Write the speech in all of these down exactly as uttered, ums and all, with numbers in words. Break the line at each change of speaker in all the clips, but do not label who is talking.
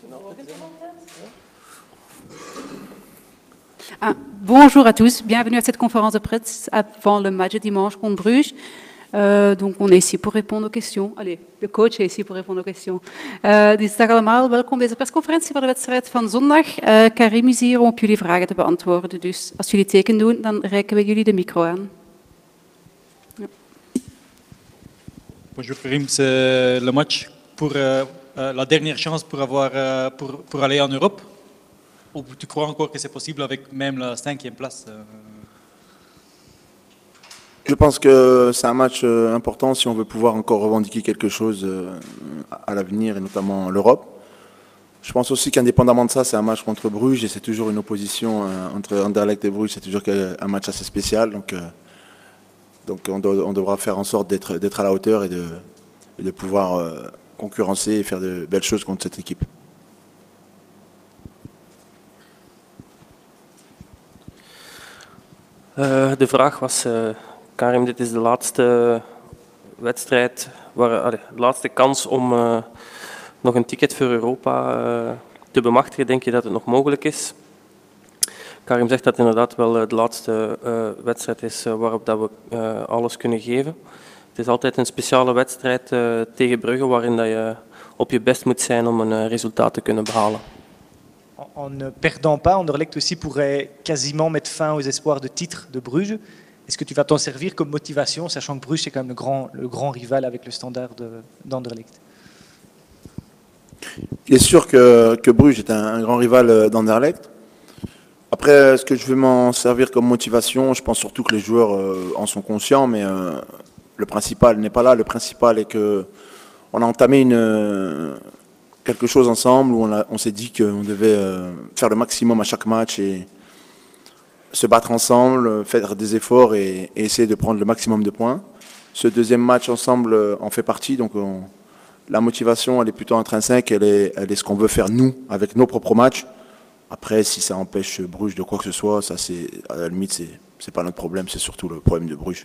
Ah, bonjour à tous, bienvenue à cette conférence de presse avant le match de dimanche contre Bruges. Uh, donc on est ici pour répondre aux questions. Allee, de coach is hier voor répondre aux questions. Uh, dus dag allemaal, welkom bij deze persconferentie voor de wedstrijd van zondag. Uh, Karim is hier om op jullie vragen te beantwoorden. Dus als jullie teken doen, dan reiken we jullie de micro aan. Ja.
Bonjour Karim, c'est le match pour euh, euh, la dernière chance pour, avoir, euh, pour, pour aller en Europe. Ou tu crois encore que c'est possible avec même la cinquième place euh...
Je pense que c'est un match important si on veut pouvoir encore revendiquer quelque chose à l'avenir, et notamment l'Europe. Je pense aussi qu'indépendamment de ça, c'est un match contre Bruges et c'est toujours une opposition entre Anderlecht et Bruges, c'est toujours un match assez spécial. Donc, donc on, doit, on devra faire en sorte d'être d'être à la hauteur et de, et de pouvoir concurrencer et faire de belles choses contre cette équipe.
Uh, de vraag was... Uh... Karim, dit is de laatste wedstrijd, waar, allee, de laatste kans om uh, nog een ticket voor Europa uh, te bemachtigen. Denk je dat het nog mogelijk is? Karim zegt dat het inderdaad wel uh, de laatste uh, wedstrijd is uh, waarop dat we uh, alles kunnen geven. Het is altijd een speciale wedstrijd uh, tegen Brugge waarin dat je op je best moet zijn om een uh, resultaat te kunnen behalen.
En ne perdant pas, Anderlecht aussi pourrait quasiment mettre fin aux espoirs de titre de Bruges. Est-ce que tu vas t'en servir comme motivation, sachant que Bruges est quand même le grand, le grand rival avec le Standard d'Anderlecht?
Il est sûr que, que Bruges est un, un grand rival d'Anderlecht. Après, est-ce que je vais m'en servir comme motivation? Je pense surtout que les joueurs euh, en sont conscients, mais euh, le principal n'est pas là. Le principal est qu'on a entamé une, euh, quelque chose ensemble où on, a, on s'est dit qu'on devait euh, faire le maximum à chaque match et se battre ensemble, faire des efforts et, et essayer de prendre le maximum de points. Ce deuxième match ensemble en fait partie, donc on, la motivation elle est plutôt intrinsèque, elle est, elle est ce qu'on veut faire nous avec nos propres matchs. Après, si ça empêche Bruges de quoi que ce soit, ça c'est à la limite c'est c'est pas notre problème, c'est surtout le problème de Bruges.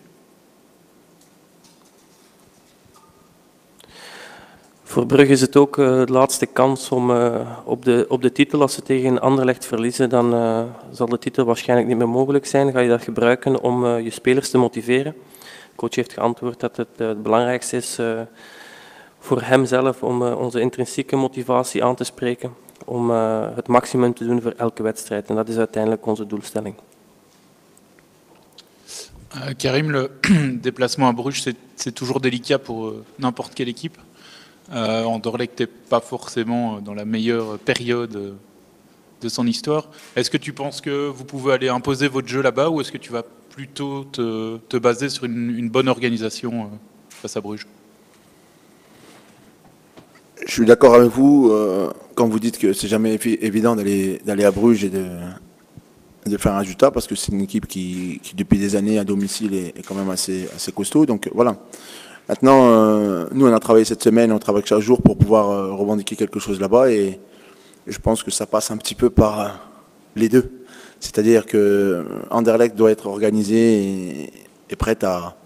Voor Brugge is het ook uh, de laatste kans om uh, op, de, op de titel. Als ze tegen Anderlecht verliezen, dan uh, zal de titel waarschijnlijk niet meer mogelijk zijn. Ga je dat gebruiken om uh, je spelers te motiveren? De coach heeft geantwoord dat het uh, het belangrijkste is uh, voor hemzelf om uh, onze intrinsieke motivatie aan te spreken. Om uh, het maximum te doen voor elke wedstrijd. En dat is uiteindelijk onze doelstelling.
Uh, Karim, le déplacement à Bruges, c'est toujours délicat pour uh, n'importe quelle équipe. Euh, Anderlecht n'est pas forcément dans la meilleure période de son histoire. Est-ce que tu penses que vous pouvez aller imposer votre jeu là-bas ou est-ce que tu vas plutôt te, te baser sur une, une bonne organisation face à Bruges?
Je suis d'accord avec vous euh, quand vous dites que c'est jamais évident d'aller d'aller à Bruges et de, de faire un résultat parce que c'est une équipe qui, qui depuis des années à domicile est, est quand même assez, assez costaud. Donc voilà. Maintenant, euh, nous, on a travaillé cette semaine, on travaille chaque jour pour pouvoir euh, revendiquer quelque chose là-bas et, et je pense que ça passe un petit peu par euh, les deux. C'est-à-dire que Anderlecht doit être organisé et, et prête à,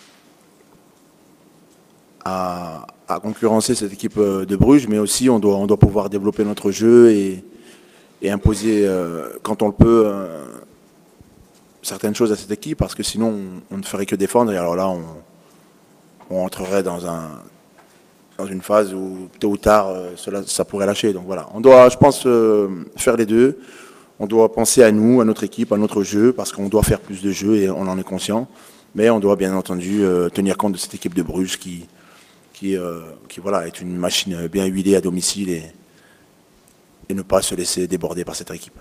à, à concurrencer cette équipe de Bruges, mais aussi on doit, on doit pouvoir développer notre jeu et, et imposer, euh, quand on le peut, euh, certaines choses à cette équipe parce que sinon, on, on ne ferait que défendre et alors là, on on entrerait dans, un, dans une phase où tôt ou tard cela, ça pourrait lâcher. Donc voilà, on doit, je pense, euh, faire les deux. On doit penser à nous, à notre équipe, à notre jeu, parce qu'on doit faire plus de jeux et on en est conscient. Mais on doit bien entendu euh, tenir compte de cette équipe de Bruges qui, qui, euh, qui voilà, est une machine bien huilée à domicile et, et ne pas se laisser déborder par cette équipe.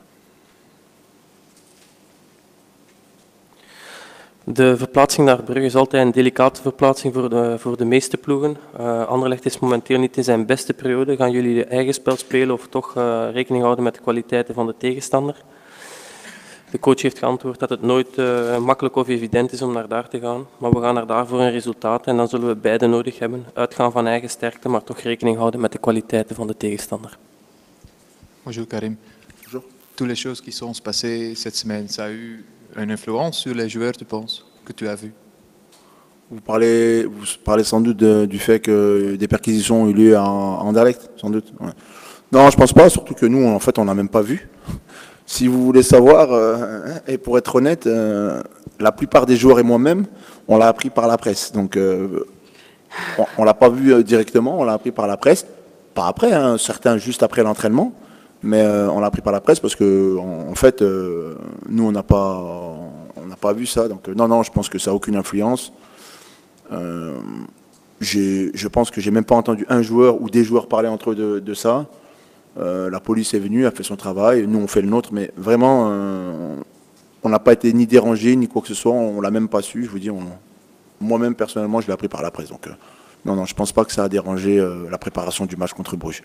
De verplaatsing naar Brugge is altijd een delicate verplaatsing voor de, voor de meeste ploegen. Uh, Anderlecht is momenteel niet in zijn beste periode. Gaan jullie de eigen spel spelen of toch uh, rekening houden met de kwaliteiten van de tegenstander? De coach heeft geantwoord dat het nooit uh, makkelijk of evident is om naar daar te gaan. Maar we gaan naar daar voor een resultaat en dan zullen we beide nodig hebben. Uitgaan van eigen sterkte, maar toch rekening houden met de kwaliteiten van de tegenstander.
Bonjour Karim.
Bonjour.
Toutes les choses qui sont passées cette semaine, ça a eu une influence sur les joueurs, tu penses, que tu as vu?
Vous parlez, vous parlez sans doute de, du fait que des perquisitions ont eu lieu à Anderlecht, sans doute. Ouais. Non, je pense pas, surtout que nous, en fait, on n'a même pas vu. Si vous voulez savoir, euh, et pour être honnête, euh, la plupart des joueurs et moi-même, on l'a appris par la presse. Donc, euh, on ne l'a pas vu directement, on l'a appris par la presse. Pas après, hein, certains juste après l'entraînement, mais euh, on l'a appris par la presse parce que, en, en fait, euh, nous, on n'a pas, on n'a pas vu ça. Donc, euh, non, non, je pense que ça n'a aucune influence. Euh, j'ai, je pense que j'ai même pas entendu un joueur ou des joueurs parler entre eux de, de ça. Euh, la police est venue, a fait son travail, nous on fait le nôtre, mais vraiment, euh, on n'a pas été ni dérangé, ni quoi que ce soit, on l'a même pas su, je vous dis, on, moi-même personnellement, je l'ai appris par la presse. Donc, euh, non, non, je pense pas que ça a dérangé euh, la préparation du match contre Bruges.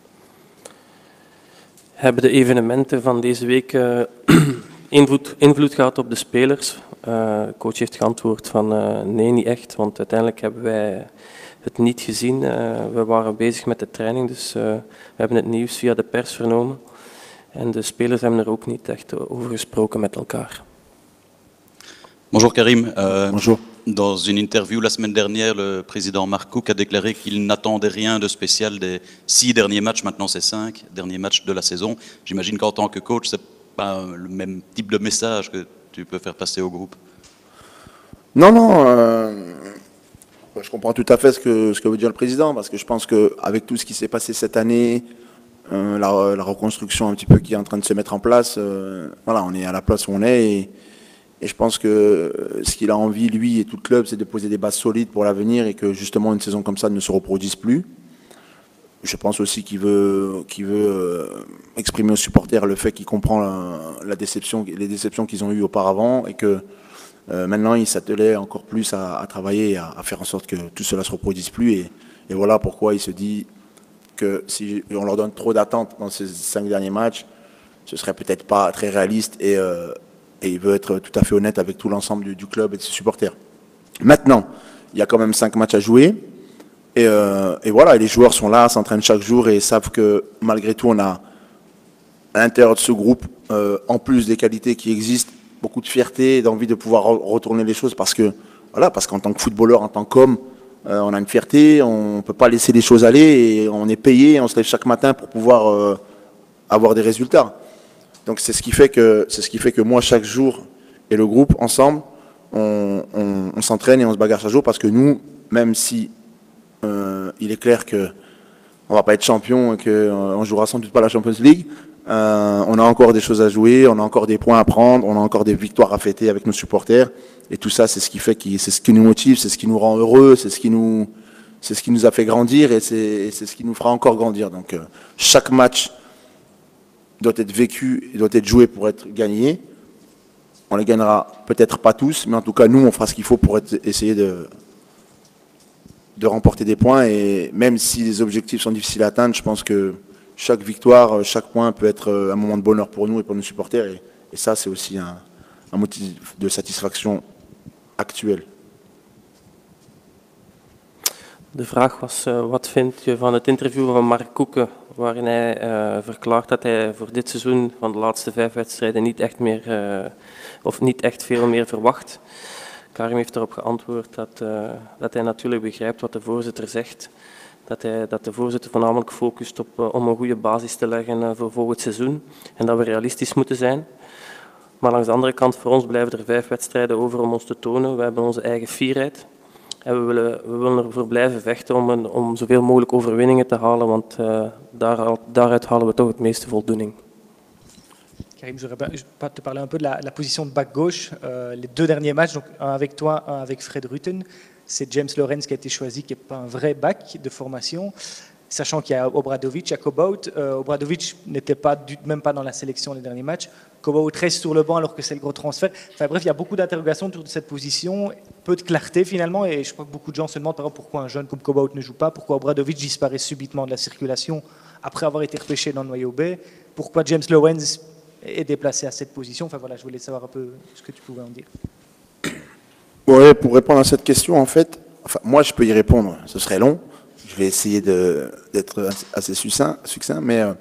Hebben de evenementen van deze week uh, invloed, invloed gehad op de spelers? Uh, de coach heeft geantwoord van uh, nee, niet echt, want uiteindelijk hebben wij het niet gezien. Uh, we waren bezig met de training, dus uh, we hebben het nieuws via de pers vernomen. En de spelers hebben er ook niet echt over gesproken met elkaar.
Bonjour Karim. Euh,
Bonjour.
Dans une interview la semaine dernière, le président Mark Cook a déclaré qu'il n'attendait rien de spécial des six derniers matchs, maintenant c'est cinq derniers matchs de la saison. J'imagine qu'en tant que coach, c'est pas le même type de message que tu peux faire passer au groupe.
Non, non, euh, je comprends tout à fait ce que, ce que veut dire le président, parce que je pense qu'avec tout ce qui s'est passé cette année, euh, la, la reconstruction un petit peu qui est en train de se mettre en place, euh, voilà, on est à la place où on est, et, et je pense que ce qu'il a envie, lui et tout le club, c'est de poser des bases solides pour l'avenir, et que justement une saison comme ça ne se reproduise plus. Je pense aussi qu'il veut, qu'il veut euh, exprimer aux supporters le fait qu'il comprend la, la déception, les déceptions qu'ils ont eues auparavant, et que Euh, maintenant, il s'attelait encore plus à, à travailler et à, à faire en sorte que tout cela ne se reproduise plus. Et, et voilà pourquoi il se dit que si on leur donne trop d'attentes dans ces cinq derniers matchs, ce serait peut-être pas très réaliste. Et, euh, et il veut être tout à fait honnête avec tout l'ensemble du, du club et de ses supporters. Maintenant, il y a quand même cinq matchs à jouer. Et, euh, et voilà, et les joueurs sont là, s'entraînent chaque jour et savent que malgré tout, on a à l'intérieur de ce groupe, euh, en plus des qualités qui existent, beaucoup de fierté et d'envie de pouvoir retourner les choses parce que voilà, parce qu'en tant que footballeur, en tant qu'homme, euh, on a une fierté, on ne peut pas laisser les choses aller et on est payé, on se lève chaque matin pour pouvoir euh, avoir des résultats. Donc c'est ce qui fait que c'est ce qui fait que moi chaque jour et le groupe ensemble, on, on, on s'entraîne et on se bagarre chaque jour parce que nous, même si euh, il est clair que on va pas être champion et qu'on euh, jouera sans doute pas la Champions League. Euh, on a encore des choses à jouer, on a encore des points à prendre, on a encore des victoires à fêter avec nos supporters. Et tout ça, c'est ce qui fait, qui, c'est ce qui nous motive, c'est ce qui nous rend heureux, c'est ce qui nous, c'est ce qui nous a fait grandir et c'est, c'est ce qui nous fera encore grandir. Donc, euh, chaque match doit être vécu et doit être joué pour être gagné. On les gagnera peut-être pas tous, mais en tout cas, nous, on fera ce qu'il faut pour être, essayer de, de remporter des points. Et même si les objectifs sont difficiles à atteindre, je pense que chaque victoire, chaque point peut être un moment de bonheur pour nous et pour nos supporters. Et, et ça, c'est aussi un, un motif de satisfaction actuel.
De vraag was, uh, wat vind je van het interview van Mark Koeken, waarin hij uh, verklaart dat hij voor dit seizoen van de laatste vijf wedstrijden niet echt, meer, uh, of niet echt veel meer verwacht. Karim heeft erop geantwoord dat, uh, dat hij natuurlijk begrijpt wat de voorzitter zegt. Dat, hij, dat de voorzitter voornamelijk focust op, uh, om een goede basis te leggen uh, voor volgend seizoen. En dat we realistisch moeten zijn. Maar langs de andere kant, voor ons blijven er vijf wedstrijden over om ons te tonen. We hebben onze eigen fierheid. En we willen, we willen ervoor blijven vechten om, een, om zoveel mogelijk overwinningen te halen. Want uh, daar, daaruit halen we toch het meeste voldoening.
Karim, je voudrais te parler un peu de la, la position de back gauche. Euh, les deux derniers matchs, donc un avec toi, un avec Fred Rutten. C'est James Lawrence qui a été choisi, qui n'est pas un vrai back de formation, sachant qu'il y a Obradovic, il y a Kobout. Euh, Obradovic n'était pas du, même pas dans la sélection les derniers matchs. Kobout reste sur le banc alors que c'est le gros transfert. Enfin bref, il y a beaucoup d'interrogations autour de cette position, peu de clarté finalement, et je crois que beaucoup de gens se demandent par exemple pourquoi un jeune comme Kobout ne joue pas, pourquoi Obradovic disparaît subitement de la circulation après avoir été repêché dans le noyau B, pourquoi James Lawrence est déplacé à cette position. Enfin voilà, je voulais savoir un peu ce que tu pouvais en dire.
Ouais, pour répondre à cette question, en fait, enfin, moi je peux y répondre, ce serait long. Je vais essayer de, d'être assez succinct, succinct mais euh,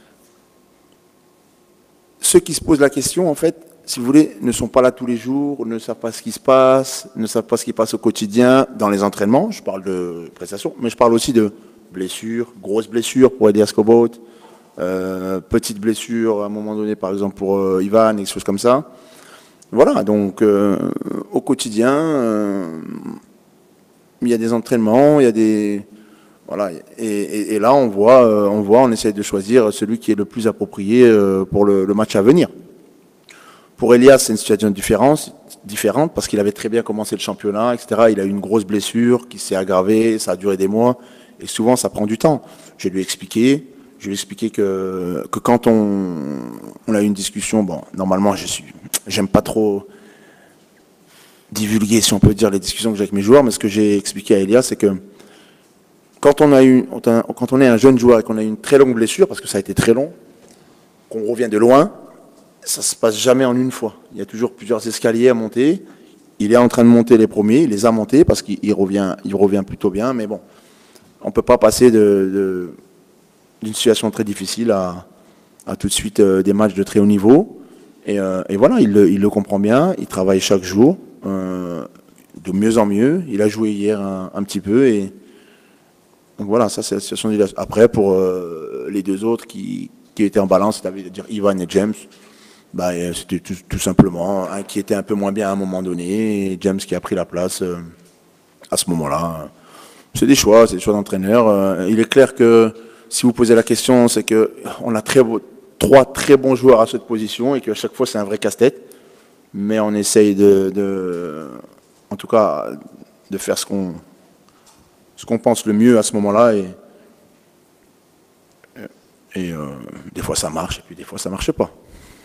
ceux qui se posent la question, en fait, si vous voulez, ne sont pas là tous les jours, ne savent pas ce qui se passe, ne savent pas ce qui passe au quotidien dans les entraînements. Je parle de prestations, mais je parle aussi de blessures, grosses blessures pour Elias Kobout, Euh, petite blessure à un moment donné, par exemple pour euh, Ivan, et des choses comme ça. Voilà, donc euh, au quotidien, euh, il y a des entraînements, il y a des... Voilà, et, et, et là on voit, euh, on voit, on essaye de choisir celui qui est le plus approprié euh, pour le, le match à venir. Pour Elias, c'est une situation différente, différente parce qu'il avait très bien commencé le championnat, et cetera. Il a eu une grosse blessure qui s'est aggravée, ça a duré des mois, et souvent ça prend du temps. Je lui ai expliqué, je lui ai expliqué que, que quand on, on a eu une discussion, bon, normalement je suis, j'aime pas trop divulguer, si on peut dire, les discussions que j'ai avec mes joueurs, mais ce que j'ai expliqué à Elias, c'est que quand on a eu, quand on est un jeune joueur et qu'on a eu une très longue blessure, parce que ça a été très long, qu'on revient de loin, ça se passe jamais en une fois. Il y a toujours plusieurs escaliers à monter. Il est en train de monter les premiers, il les a montés parce qu'il revient, il revient plutôt bien, mais bon, on ne peut pas passer de, de, d'une situation très difficile à, à tout de suite euh, des matchs de très haut niveau. Et, euh, et voilà, il le, il le comprend bien, il travaille chaque jour, euh, de mieux en mieux. Il a joué hier un, un petit peu et donc voilà, ça c'est la situation d'Elias. Après, pour euh, les deux autres qui, qui étaient en balance, c'est-à-dire Ivan et James, bah, c'était tout, tout simplement un qui était un peu moins bien à un moment donné, et James qui a pris la place euh, à ce moment-là. C'est des choix, c'est des choix d'entraîneur. Euh, il est clair que si vous posez la question, c'est qu'on a très beau, trois très bons joueurs à cette position et qu'à chaque fois c'est un vrai casse-tête. Mais on essaye de, de, en tout cas, de faire ce qu'on ce qu'on pense le mieux à ce moment-là. Et, et euh, des fois ça marche et puis des fois ça ne marche pas.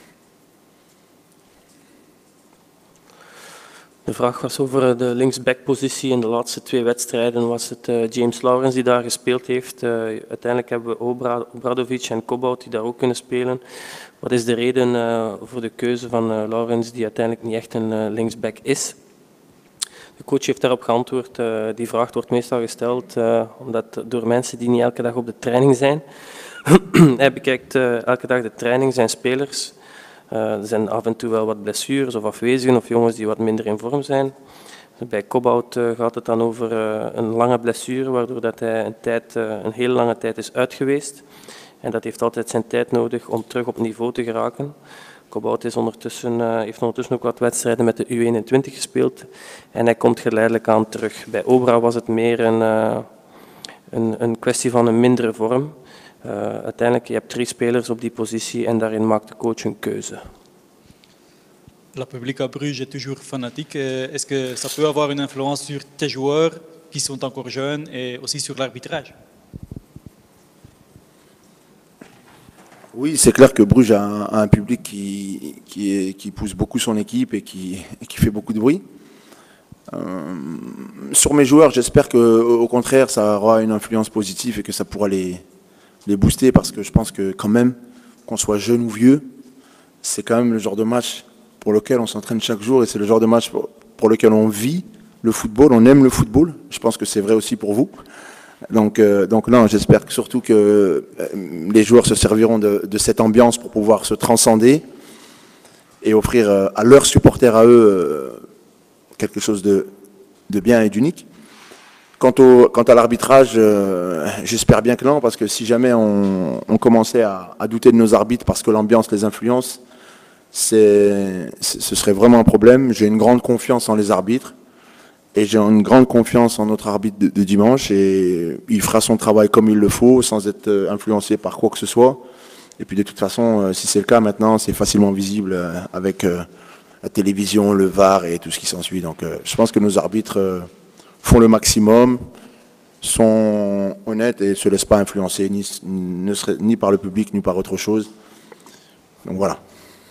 De vraag was over de linksbackpositie. In de laatste twee wedstrijden was het uh, James Lawrence die daar gespeeld heeft. Uh, uiteindelijk hebben we Obra, Obradovic en Kobout die daar ook kunnen spelen. Wat is de reden uh, voor de keuze van uh, Lawrence die uiteindelijk niet echt een uh, linksback is? De coach heeft daarop geantwoord. Uh, die vraag wordt meestal gesteld uh, omdat door mensen die niet elke dag op de training zijn. Hij bekijkt uh, elke dag de training, zijn spelers. Uh, er zijn af en toe wel wat blessures of afwezigen of jongens die wat minder in vorm zijn. Bij Kobout uh, gaat het dan over uh, een lange blessure, waardoor dat hij een, tijd, uh, een hele lange tijd is uit geweest. En dat heeft altijd zijn tijd nodig om terug op niveau te geraken. Kobout is ondertussen, uh, heeft ondertussen ook wat wedstrijden met de U eenentwintig gespeeld. En hij komt geleidelijk aan terug. Bij Obra was het meer een, uh, een, een kwestie van een mindere vorm. Uh, uiteindelijk, je hebt drie spelers op die positie en daarin maakt de coach een keuze.
Le public à Bruges est toujours fanatique. Est-ce que ça peut avoir une influence sur tes joueurs qui sont encore jeunes et aussi sur l'arbitrage?
Oui, c'est clair que Bruges a un, a un public qui, qui, est, qui pousse beaucoup son équipe et qui, et qui fait beaucoup de bruit. Euh, sur mes joueurs, j'espère qu'au contraire, ça aura une influence positive et que ça pourra les... les booster parce que je pense que quand même, qu'on soit jeune ou vieux, c'est quand même le genre de match pour lequel on s'entraîne chaque jour et c'est le genre de match pour, pour lequel on vit le football, on aime le football. Je pense que c'est vrai aussi pour vous. Donc, euh, donc non, j'espère que surtout que euh, les joueurs se serviront de, de cette ambiance pour pouvoir se transcender et offrir euh, à leurs supporters à eux euh, quelque chose de, de bien et d'unique. Quant, au, quant à l'arbitrage, euh, j'espère bien que non, parce que si jamais on, on commençait à, à douter de nos arbitres parce que l'ambiance les influence, c'est, ce serait vraiment un problème. J'ai une grande confiance en les arbitres et j'ai une grande confiance en notre arbitre de, de dimanche et il fera son travail comme il le faut, sans être influencé par quoi que ce soit. Et puis de toute façon, si c'est le cas maintenant, c'est facilement visible avec la télévision, le V A R et tout ce qui s'ensuit. Donc je pense que nos arbitres font le maximum, sont honnêtes et ne se laissent pas influencer ni, ne serait, ni par le public ni par autre chose. Donc voilà.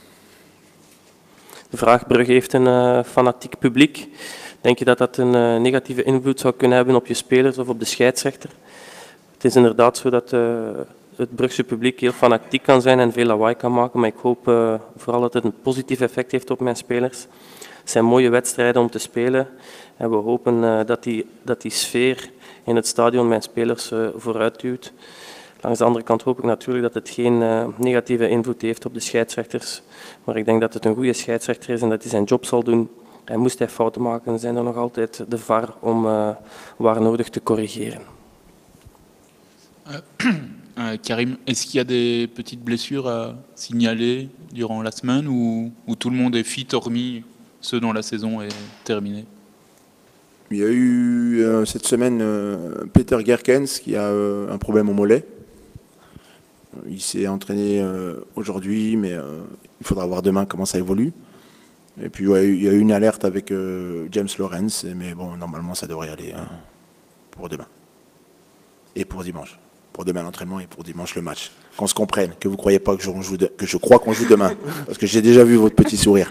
De vraag, Brugge heeft een uh, fanatiek publiek. Denk je dat dat een uh, negatieve invloed zou kunnen hebben op je spelers of op de scheidsrechter? Het is inderdaad zo dat uh, het Brugse publiek heel fanatiek kan zijn en veel lawaai kan maken, maar ik hoop uh, vooral dat het een positief effect heeft op mijn spelers. Het zijn mooie wedstrijden om te spelen en we hopen uh, dat, die, dat die sfeer in het stadion mijn spelers uh, vooruit duwt. Langs de andere kant hoop ik natuurlijk dat het geen uh, negatieve invloed heeft op de scheidsrechters, maar ik denk dat het een goede scheidsrechter is en dat hij zijn job zal doen. En moest hij fouten maken, zijn er nog altijd de V A R om uh, waar nodig te corrigeren.
Uh, Euh, Karim, est-ce qu'il y a des petites blessures à signaler durant la semaine ou, ou tout le monde est fit hormis ceux dont la saison est terminée?
Il y a eu euh, cette semaine euh, Peter Gerkens qui a euh, un problème au mollet. Il s'est entraîné euh, aujourd'hui, mais euh, il faudra voir demain comment ça évolue. Et puis ouais, il y a eu une alerte avec euh, James Lawrence, mais bon, normalement ça devrait aller hein, pour demain. Et pour dimanche. Pour demain l'entraînement et pour dimanche le match. Qu'on se comprenne, que vous ne croyez pas que je, joue de, que je crois qu'on joue demain. Parce que j'ai déjà vu votre petit sourire.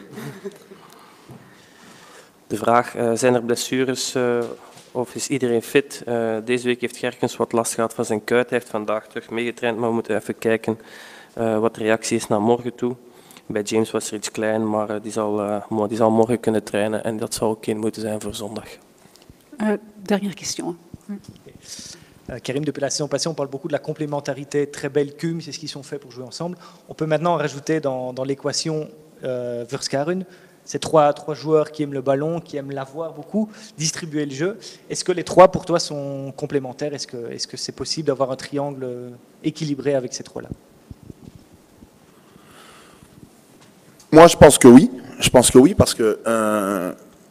De vraag, uh, zijn er blessures uh, of is iedereen fit? Uh, deze week heeft Gerkens wat last gehad van zijn kuit. Hij heeft vandaag terug meegetraind, maar we moeten even kijken uh, wat de reactie is naar morgen toe. Bij James was er iets klein, maar uh, die, zal, uh, die zal morgen kunnen trainen en dat zal oké moeten zijn voor zondag.
Uh, dernière question.
Euh, Karim, depuis la saison passée, on parle beaucoup de la complémentarité, très belle cum, c'est ce qu'ils sont faits pour jouer ensemble. On peut maintenant rajouter dans, dans l'équation euh, Verskaren, ces trois, trois joueurs qui aiment le ballon, qui aiment l'avoir beaucoup, distribuer le jeu. Est-ce que les trois, pour toi, sont complémentaires? Est-ce que est-ce que c'est possible d'avoir un triangle équilibré avec ces trois-là?
Moi, je pense que oui. Je pense que oui, parce que euh,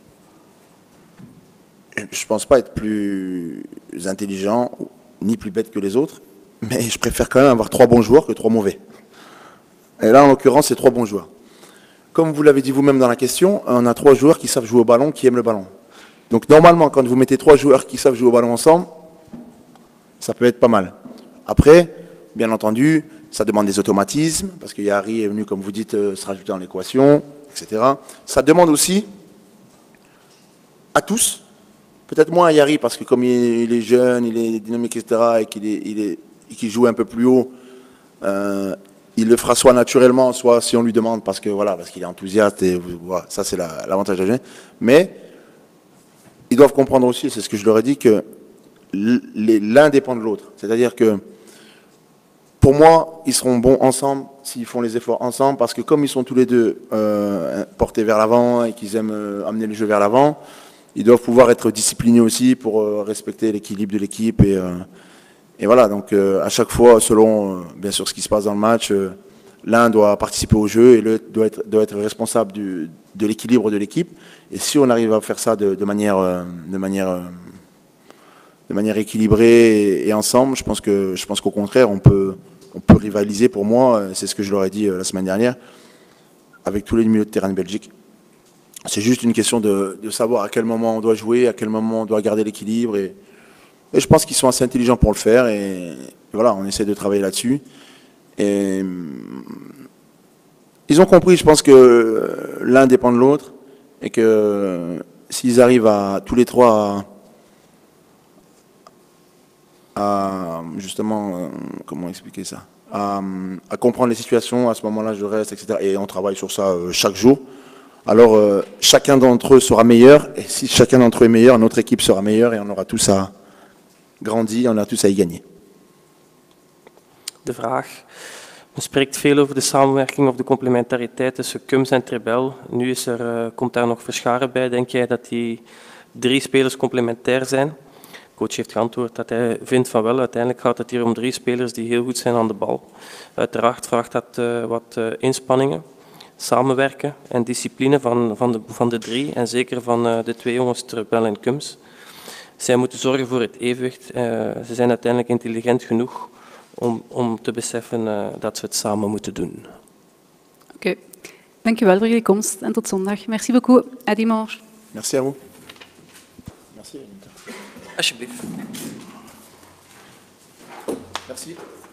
je ne pense pas être plus intelligent ni plus bête que les autres, mais je préfère quand même avoir trois bons joueurs que trois mauvais. Et là, en l'occurrence, c'est trois bons joueurs. Comme vous l'avez dit vous-même dans la question, on a trois joueurs qui savent jouer au ballon, qui aiment le ballon. Donc normalement, quand vous mettez trois joueurs qui savent jouer au ballon ensemble, ça peut être pas mal. Après, bien entendu, ça demande des automatismes, parce que Yari est venu, comme vous dites, se rajouter dans l'équation, et cetera. Ça demande aussi à tous, peut-être moins à Yari, parce que comme il est jeune, il est dynamique, et cetera, et qu'il est, il est, qu'il joue un peu plus haut, euh, il le fera soit naturellement, soit si on lui demande, parce que voilà, parce qu'il est enthousiaste, et voilà, ça c'est l'avantage de jouer. Mais ils doivent comprendre aussi, c'est ce que je leur ai dit, que l'un dépend de l'autre. C'est-à-dire que pour moi, ils seront bons ensemble s'ils font les efforts ensemble, parce que comme ils sont tous les deux euh, portés vers l'avant et qu'ils aiment euh, amener le jeu vers l'avant, ils doivent pouvoir être disciplinés aussi pour euh, respecter l'équilibre de l'équipe. Et, euh, et voilà, donc euh, à chaque fois, selon euh, bien sûr ce qui se passe dans le match, euh, l'un doit participer au jeu et l'autre doit être, doit être responsable du, de l'équilibre de l'équipe. Et si on arrive à faire ça de, de manière, euh, de manière, euh, de manière équilibrée et, et ensemble, je pense que, je pense qu'au contraire, on peut, on peut rivaliser. Pour moi, c'est ce que je leur ai dit euh, la semaine dernière, avec tous les milieux de terrain de Belgique. C'est juste une question de, de savoir à quel moment on doit jouer, à quel moment on doit garder l'équilibre. Et, et je pense qu'ils sont assez intelligents pour le faire. Et, et voilà, on essaie de travailler là-dessus. Et ils ont compris, je pense que l'un dépend de l'autre. Et que s'ils arrivent à tous les trois à, à justement, comment expliquer ça, à, à comprendre les situations, à ce moment-là je reste, et cetera. Et on travaille sur ça chaque jour. Alors euh, chacun d'entre eux sera meilleur, et si chacun d'entre eux est meilleur, notre équipe sera meilleure et on aura tous à grandir, on aura tous à y gagner.
De vraag. Men spreekt veel over de samenwerking of de complementariteit tussen Kums en Trebel. Nu is er, uh, komt daar nog Verscharen bij. Denk jij dat die drie spelers complementair zijn? De coach heeft geantwoord dat hij vindt van wel. Uiteindelijk gaat het hier om drie spelers die heel goed zijn aan de bal. Uiteraard vraagt dat uh, wat uh, inspanningen. Samenwerken en discipline van, van, de, van de drie en zeker van uh, de twee jongens Trebel en Kums. Zij moeten zorgen voor het evenwicht. Uh, ze zijn uiteindelijk intelligent genoeg om, om te beseffen uh, dat ze het samen moeten doen.
Oké, okay. Dankjewel voor jullie komst en tot zondag. Merci beaucoup. À dimanche.
Merci à vous. Merci.
Alsjeblieft.
Merci.